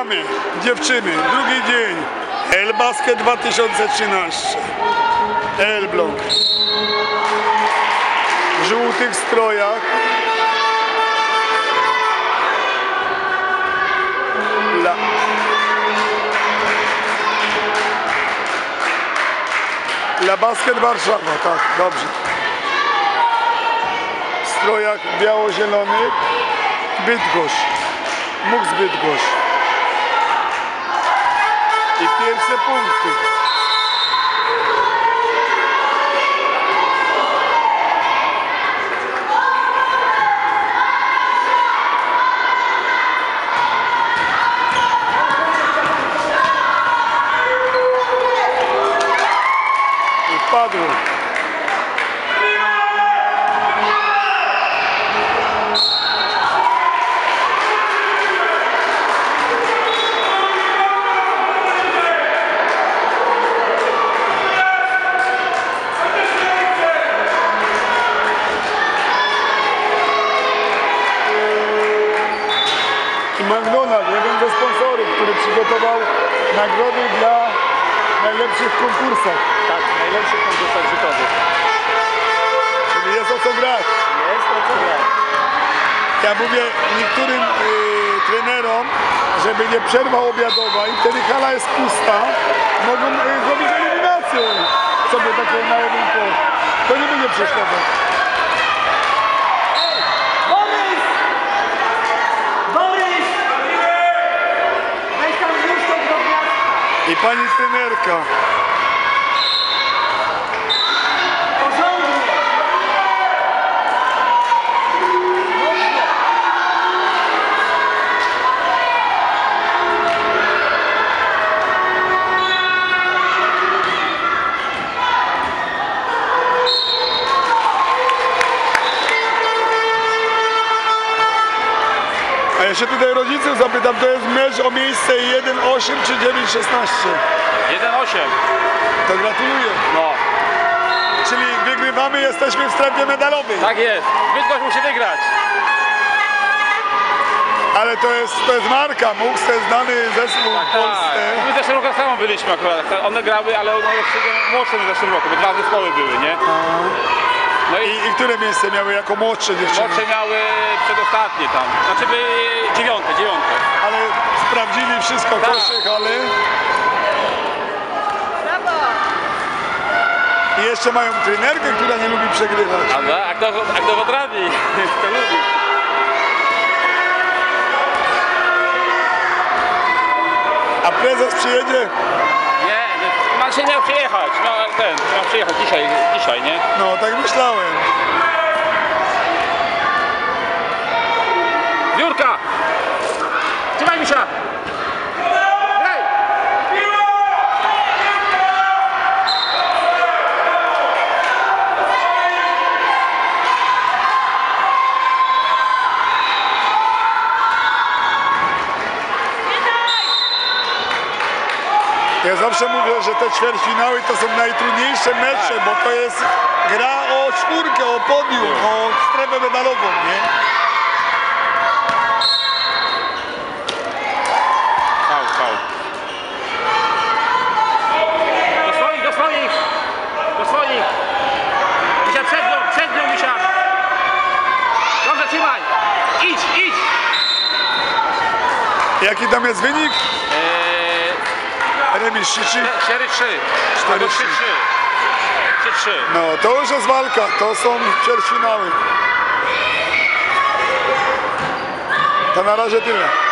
Wygrywamy, dziewczyny, drugi dzień. Elbasket 2013. Elbląg. W żółtych strojach. La Basket Warszawa, tak, dobrze. W strojach biało-zielonych Bydgoszcz, MUKS Bydgoszcz. I pierwsze punkty. Padło. I McDonald's, jeden ze sponsorów, który przygotował nagrody dla najlepszych konkursach. Tak, najlepszych konkursach rzutowych. Czyli jest o co grać. Jest o co grać. Ja mówię niektórym trenerom, żeby nie przerwa obiadowa i wtedy hala jest pusta, mogą zrobić eliminację sobie taką na jeden punkt. To nie będzie przeszkadzać. Borys! Borys! Weź tam już tą drobiazgę. I pani trenerka. Porządnie! A ja się tutaj rodziców zapytam, to jest mecz o miejsce 1-8 czy 9-16? 1-8. To gratuluję. No, Czyli wygrywamy, jesteśmy w strefie medalowej. tak jest. Bydgoszcz musi wygrać. Ale to jest marka, MUKS to jest znany zespół w Polsce. My w zeszłym roku samo byliśmy akurat. One grały, ale one młodsze w zeszłym roku, bo dwa zespoły były, nie? No I które miejsce miały jako młodsze dziewczyny? młodsze miały przedostatnie tam. Znaczy by dziewiąte. Ale sprawdzili wszystko, Tak. koszyk, ale... I jeszcze mają trenerkę, która nie lubi przegrywać. A kto potrafi, kto lubi. A prezes przyjedzie? Nie, pan się miał przyjechać. Miał przyjechać dzisiaj, nie? No, tak myślałem. Jurka! Trzymaj mi się! Hej! Ja zawsze mówię, że te ćwierćfinały to są najtrudniejsze mecze, bo to jest gra o czwórkę, o podium, o strefę medalową, nie? Faul. Do swoich! Misia, przed nią, Misia! Dobrze, trzymaj! Idź! Jaki tam jest wynik? Remis 3-3? 4-3. 4-3. 3-3. No, to już jest walka, to są ćwierćfinały. To na razie tyle.